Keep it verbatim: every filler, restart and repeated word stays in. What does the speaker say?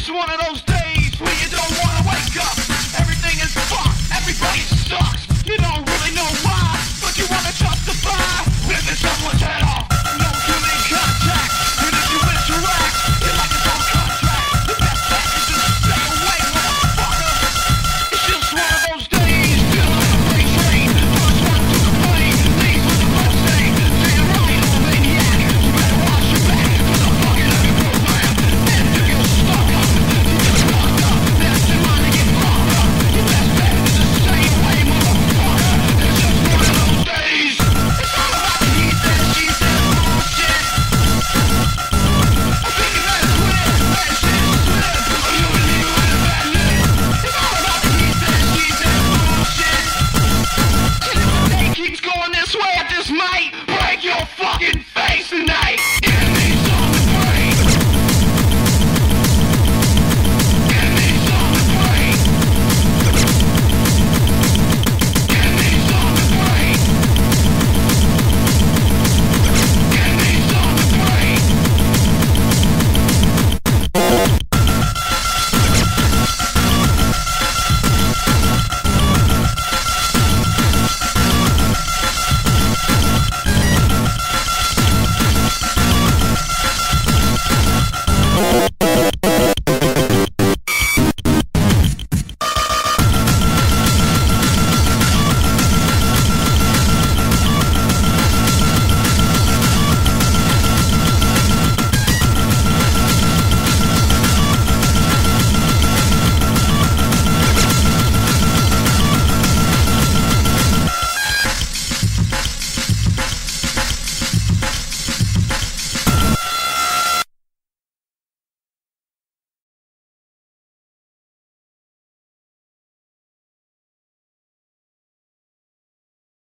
It's one of those days where you don't want to wake up. Everything is fucked, everybody sucks. You don't really know why, but you want to justify ripping someone's head off. No human contact, and if you interact, you're like it's on contract. The best bet is just stay away, motherfucker. It's just one of those days, still on the freight train. First one to the plane, leave with the first thing. Say you're right, old maniac. You better watch your back, for the fucking every program. Then you get stuck up, you get fucked up. That's your mind to get fucked up. Your best bet is to stay away, motherfucker. It's just one of those days. It's all about the he said, she said bullshit. I think you better quit, that shit is slip. Or you and me with a bad lip. It's all about the he said, she said bullshit. And if the day keeps going this way, I just might